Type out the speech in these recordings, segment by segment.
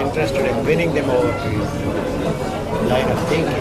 interested in winning them over to his line of thinking.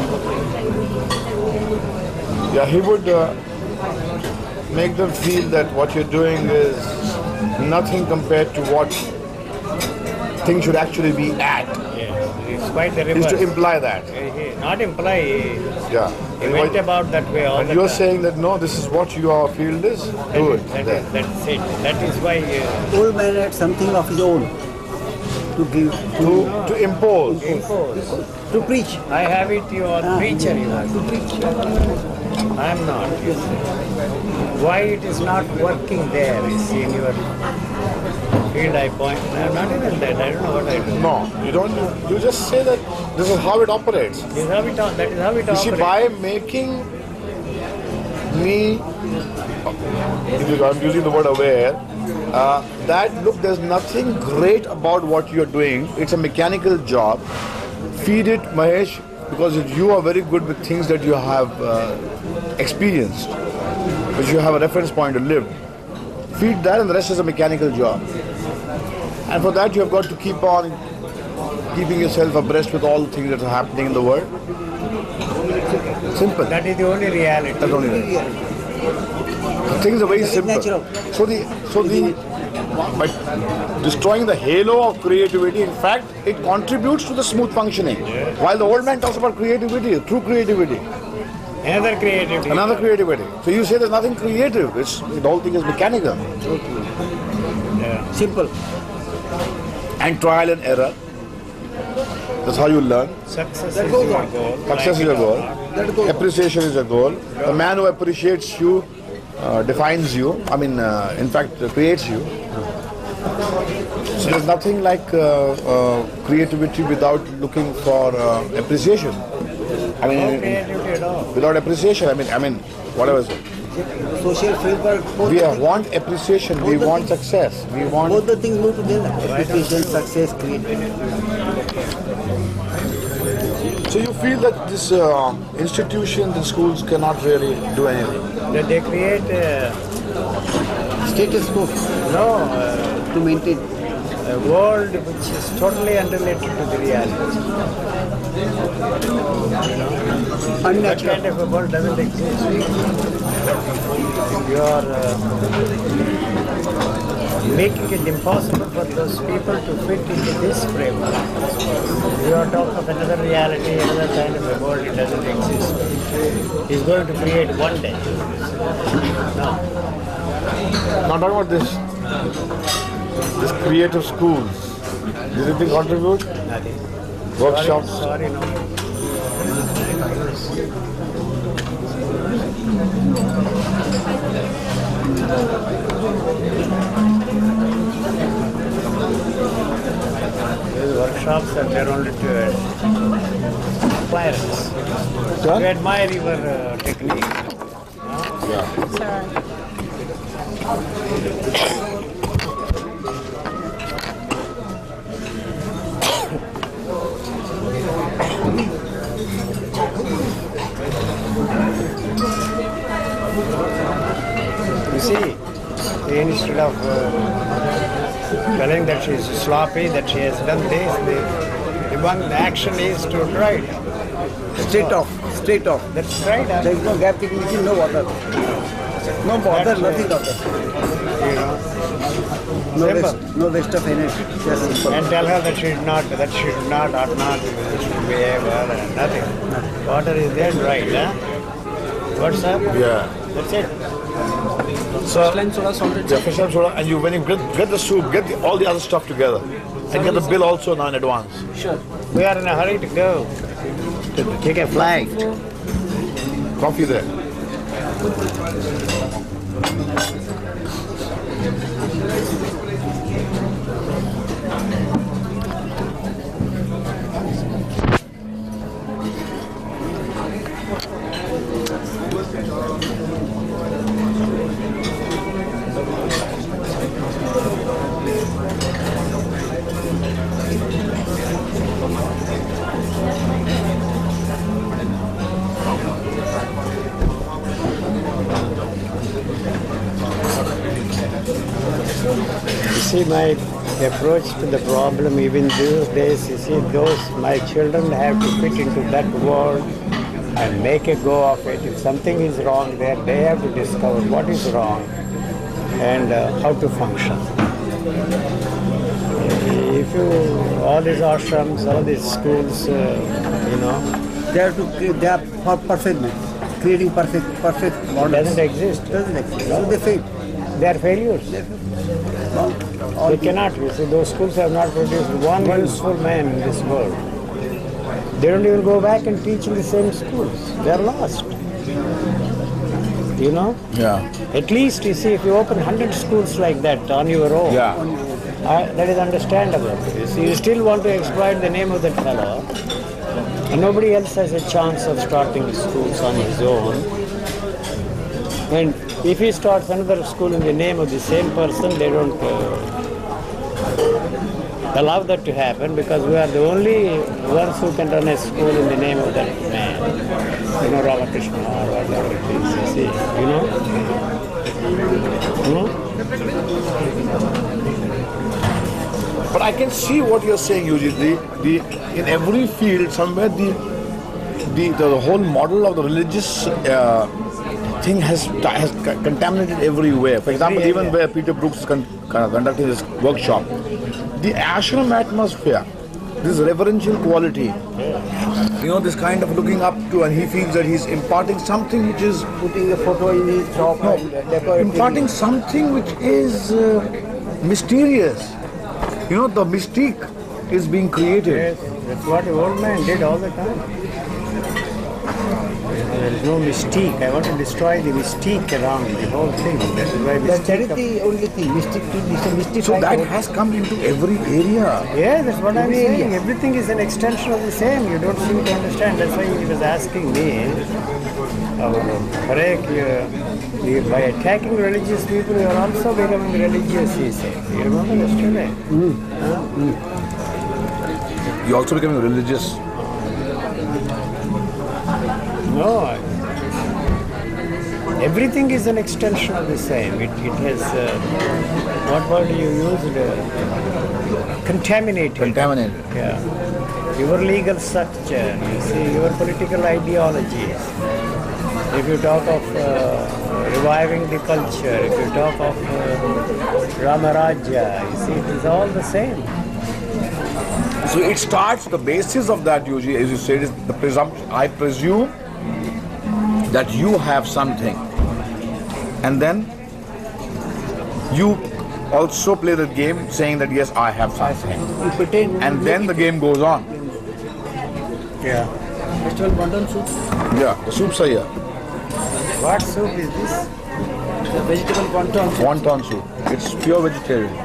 Yeah, he would make them feel that what you're doing is nothing compared to what things should actually be at. Yes, it's quite the He reverse. used to imply that. Not imply, Yeah. he went about that way all And the you're time. saying that no, this is what your field is. Do it. That's it. That is why Old man had something of his own to give, To impose. impose. to preach. I have it, you are preacher, you are. To preach. I am not. You see. Why it is not working there is in your field I point. I am not even that. I don't know what I do. No, you don't. You just say that this is how it operates. That is how it You see, operates. by making me, I'm using the word aware, that look, there's nothing great about what you're doing. It's a mechanical job. Feed it, Mahesh, because you are very good with things that you have experienced, which you have a reference point to live. Feed that, and the rest is a mechanical job. And for that, you have got to keep on keeping yourself abreast with all the things that are happening in the world. Simple. That is the only reality. That's only right. Things are very simple. natural. By destroying the halo of creativity, in fact, it contributes to the smooth functioning. While the old man talks about creativity, true creativity, Another creativity. another creativity. So you say there's nothing creative. The whole thing is mechanical. Simple. And trial and error. That's how you learn. Success That is goes your on. goal. Success is a goal. That goes. Appreciation is a goal. The man who appreciates you defines you. In fact, creates you. So there's nothing like creativity without looking for appreciation. No creativity at all. Without appreciation, whatever. Social framework. We want appreciation. We want success. We want. Both the things move together. Appreciation, success, creativity. So you feel that this institution, the schools cannot really do anything. That they create Status quo to maintain. a world which is totally unrelated to the reality. That Unnatural. kind of a world doesn't exist. You are making it impossible for those people to fit into this framework. You are talking of another reality, another kind of a world, it doesn't exist. He's going to create one day. No. Now talking about this creative schools. Did it contribute? Nothing. Workshops? Sorry, no. These workshops are there only to inspire us. We admire your technique. You see, instead of telling that she is sloppy, that she has done this, the one action is to try it. Straight off. Straight off. That's right. There is no gap between, no water. No bother, nothing of that. You know, No Simple. waste, no waste of energy. Just simple. and tell her that she should not, ought not, should behave well, and nothing. Water is there, right? Huh? What's up? Yeah. That's it. So, yeah, fish and soda, and when you get the soup, get all the other stuff together. And get the bill also now in advance. Sure. We are in a hurry to go. To take a flight. Coffee there. You see, my approach to the problem. Even these days, you see, my children have to fit into that world and make a go of it. If something is wrong there, they have to discover what is wrong and how to function. If you, all these ashrams, all these schools, They are for perfectness, creating perfect models. doesn't exist. Doesn't exist. So they fail. They are failures. They cannot. You see, those schools have not produced one useful man in this world. They don't even go back and teach in the same schools. They are lost. Yeah. At least, you see, if you open 100 schools like that on your own, Yeah. that is understandable. You see, you still want to exploit the name of that fellow, and nobody else has a chance of starting schools on his own. And if he starts another school in the name of the same person, they don't allow that to happen, because we are the only ones who can run a school in the name of that man. Ramakrishna or whatever it is, you see, But I can see what you're saying, usually. In every field, somewhere the whole model of the religious thing has contaminated everywhere. For example, even where Peter Brooks is conducting his workshop, the ashram atmosphere, this reverential quality, this kind of looking up to, and he feels that he's imparting something which is Putting a photo in his shop and decorating. imparting something which is mysterious. The mystique is being created. Yes, that's what the old man did all the time. There is no mystique. I want to destroy the mystique around the whole thing. That is why That mystique. is the only thing. Mystic. So that has come into every area. Yeah, that's what I'm Every saying. area. Everything is an extension of the same. You don't seem to understand. That's why he was asking me, Harek, by attacking religious people, you are also becoming religious, he said. You remember yesterday? You're also becoming religious. No. Everything is an extension of the same. It has, what word you used? Contaminated. Contaminated. Yeah. Your legal structure, you see, your political ideologies. If you talk of reviving the culture, if you talk of Ramarajya, you see, it is all the same. So it starts, the basis of that usually, as you said, is the presumption. I presume that you have something. And then you also play the game saying that yes, I have something. You pretend. And then the game goes on. Yeah. Festival wonton soup. Yeah, the soups are here. What soup is this? The vegetable wonton soup. Wonton soup. It's pure vegetarian.